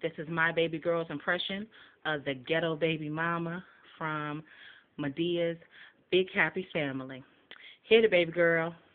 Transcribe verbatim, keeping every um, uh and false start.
This is my baby girl's impression of the ghetto baby mama from Medea's Big Happy Family. Hit it, baby girl.